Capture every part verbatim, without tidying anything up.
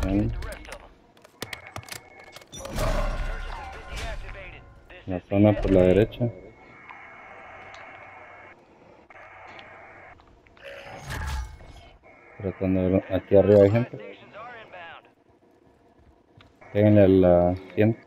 Bueno. La zona por la derecha. Tratando de ver, aquí arriba hay gente. Péguenle a la tienda.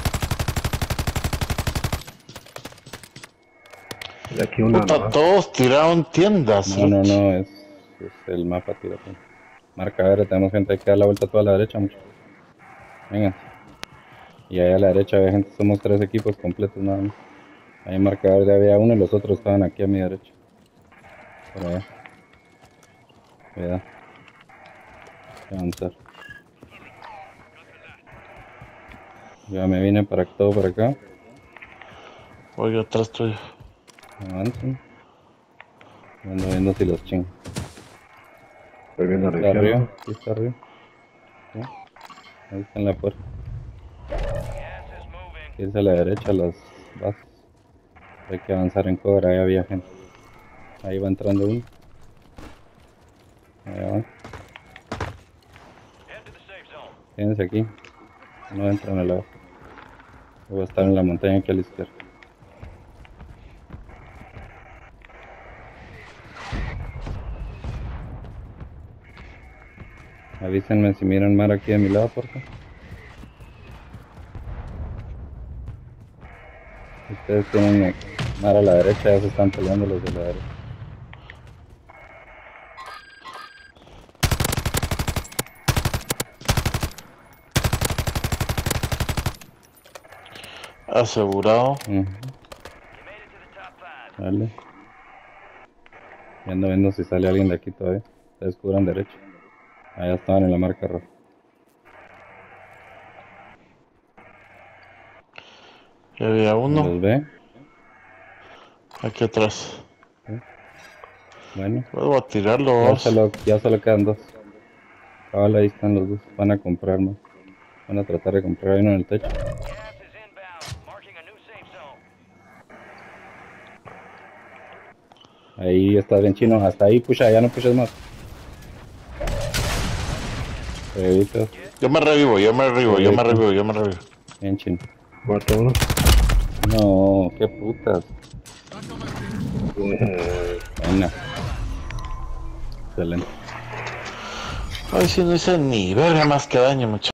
Y aquí una Puta, más. todos tiraron tiendas. No, no, no, es, es el mapa tira. Marca verde, tenemos gente, hay que dar la vuelta a toda la derecha, mucho. Vengan. Y ahí a la derecha había gente, somos tres equipos completos nada más. Ahí marca verde había uno y los otros estaban aquí a mi derecha. Por allá. Cuidado. Avanzar. Ya me vine para todo por acá. Voy atrás tuyo. Avancen. Ando viendo si los chingo. Estoy viendo a la Está arriba, izquierda. sí está arriba. ¿Sí? Ahí está en la puerta. Irse a la derecha las bases. Hay que avanzar en cover, ahí había gente. Ahí va entrando uno. Allá va. Quédense aquí. No entran al lado. Voy a estar en la montaña aquí a la izquierda. Avísenme si miran mar aquí de mi lado, por favor. Ustedes tienen mar a la derecha, ya se están peleando los de la derecha. Asegurado. Uh-huh. Vale. Y ando viendo si sale alguien de aquí todavía. Ustedes cubran derecho. Allá estaban en la marca roja. Ya había ¿Los uno. ve? Aquí atrás. ¿Sí? Bueno. Vuelvo a tirarlo. Ya solo, ya solo quedan dos. Cabal, ahí están los dos. Van a comprar más. Van a tratar de comprar ahí uno en el techo. Ahí está bien chino. Hasta ahí pusha, ya no pushes más. Revivitos. Yo me revivo, yo me revivo, yo me revivo, yo me revivo. Bien chino. Muerto uno. No, qué putas. Buena. Excelente. Ay, si no hice ni verga más que daño, muchacho.